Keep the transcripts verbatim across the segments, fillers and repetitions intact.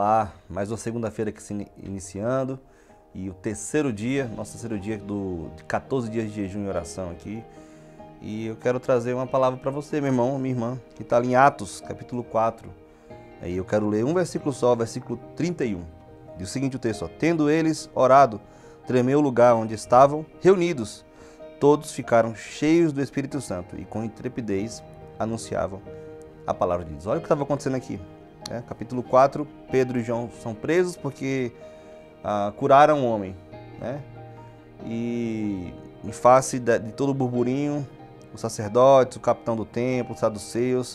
Olá, mais uma segunda-feira que se iniciando e o terceiro dia, nosso terceiro dia do, de quatorze dias de jejum e oração aqui. E eu quero trazer uma palavra para você, meu irmão, minha irmã, que está ali em Atos, capítulo quatro. Aí eu quero ler um versículo só, versículo trinta e um. Diz o seguinte o texto, ó, tendo eles orado, tremeu o lugar onde estavam reunidos. Todos ficaram cheios do Espírito Santo e com intrepidez anunciavam a palavra de Deus. Olha o que estava acontecendo aqui. É, capítulo quatro, Pedro e João são presos porque ah, curaram um homem. Né? E em face de, de todo o burburinho, os sacerdotes, o capitão do templo, os saduceus,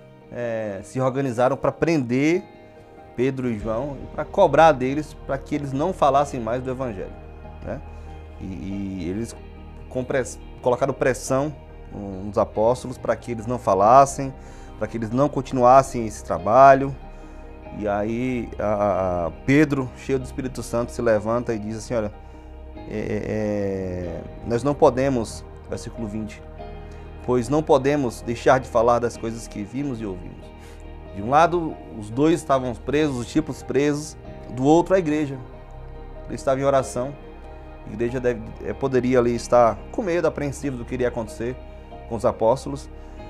é, se organizaram para prender Pedro e João e para cobrar deles para que eles não falassem mais do Evangelho. Né? E, e eles com press, colocaram pressão nos apóstolos para que eles não falassem, para que eles não continuassem esse trabalho. E aí a, a Pedro, cheio do Espírito Santo, se levanta e diz assim, olha, é, é, nós não podemos, versículo vinte, pois não podemos deixar de falar das coisas que vimos e ouvimos. De um lado, os dois estavam presos, os discípulos presos, do outro, a igreja. Eles estavam em oração. A igreja deve, poderia ali estar com medo, apreensivo do que iria acontecer com os apóstolos.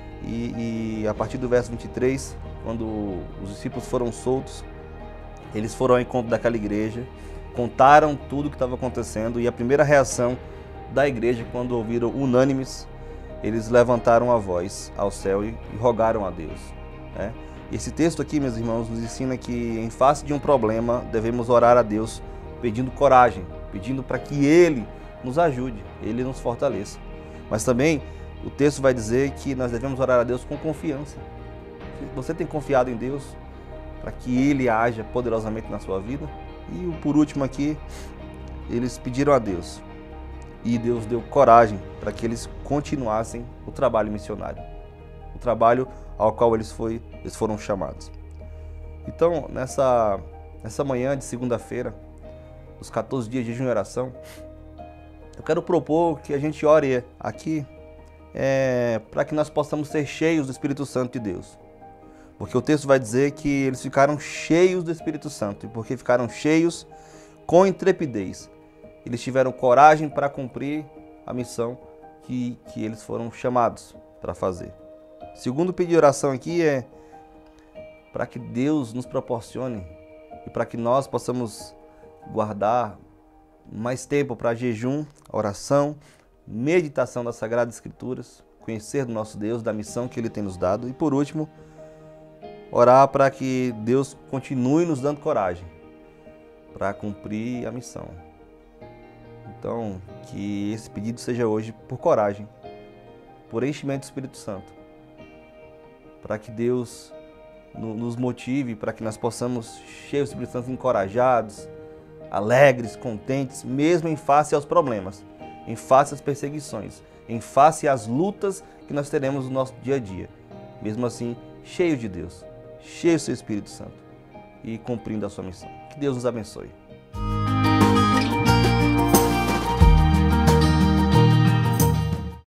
E, e a partir do verso vinte e três, quando os discípulos foram soltos, eles foram ao encontro daquela igreja, contaram tudo o que estava acontecendo, e a primeira reação da igreja, quando ouviram unânimes, eles levantaram a voz ao céu e, e rogaram a Deus. Né? Esse texto aqui, meus irmãos, nos ensina que em face de um problema, devemos orar a Deus pedindo coragem, pedindo para que Ele nos ajude, Ele nos fortaleça. Mas também o texto vai dizer que nós devemos orar a Deus com confiança. Você tem confiado em Deus para que Ele haja poderosamente na sua vida? E por último aqui, eles pediram a Deus. E Deus deu coragem para que eles continuassem o trabalho missionário. O trabalho ao qual eles, foi, eles foram chamados. Então, nessa, nessa manhã de segunda-feira, os quatorze dias de jejum e oração, eu quero propor que a gente ore aqui É, para que nós possamos ser cheios do Espírito Santo de Deus. Porque o texto vai dizer que eles ficaram cheios do Espírito Santo. E porque ficaram cheios, com intrepidez, eles tiveram coragem para cumprir a missão que, que eles foram chamados para fazer. Segundo pedido de oração aqui é para que Deus nos proporcione e para que nós possamos guardar mais tempo para jejum, oração, meditação das Sagradas Escrituras, conhecer do nosso Deus, da missão que Ele tem nos dado. E por último, orar para que Deus continue nos dando coragem para cumprir a missão. Então, que esse pedido seja hoje por coragem, por enchimento do Espírito Santo, para que Deus nos motive, para que nós possamos, cheios do Espírito Santo, encorajados, alegres, contentes, mesmo em face aos problemas, em face às perseguições, em face às lutas que nós teremos no nosso dia a dia. Mesmo assim, cheio de Deus, cheio do seu Espírito Santo e cumprindo a sua missão. Que Deus nos abençoe.